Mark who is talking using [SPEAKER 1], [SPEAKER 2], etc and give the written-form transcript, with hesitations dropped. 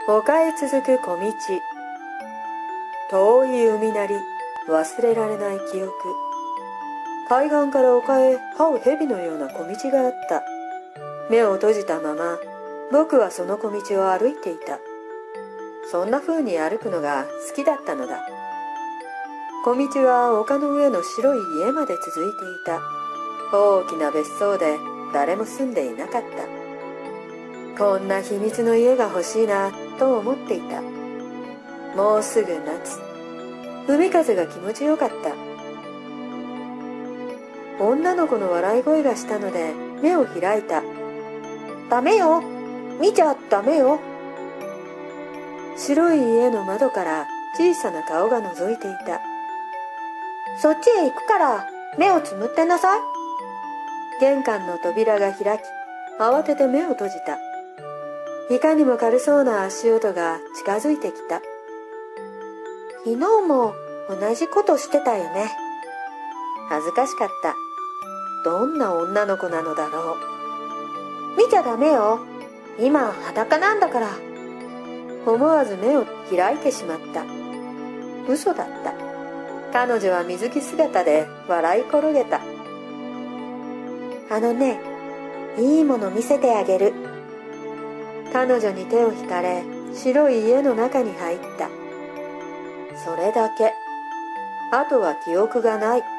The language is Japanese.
[SPEAKER 1] 丘へ続く小道。遠い海なり、忘れられない記憶。海岸から丘へ這う蛇のような小道があった。目を閉じたまま、僕はその小道を歩いていた。そんな風に歩くのが好きだったのだ。小道は丘の上の白い家まで続いていた。大きな別荘で誰も住んでいなかった。こんな秘密の家が欲しいなと思っていた。もうすぐ夏。海風が気持ちよかった。女の子の笑い声がしたので目を開いた。ダメよ、見ちゃダメよ。白い家の窓から小さな顔が覗いていた。そっちへ行くから目をつむってなさい。玄関の扉が開き、慌てて目を閉じた。いかにも軽そうな足音が近づいてきた。昨日も同じことしてたよね。恥ずかしかった。どんな女の子なのだろう。見ちゃダメよ。今裸なんだから。思わず目を開いてしまった。嘘だった。彼女は水着姿で笑い転げた。あのね、いいもの見せてあげる。彼女に手を引かれ、白い家の中に入った。それだけ。あとは記憶がない。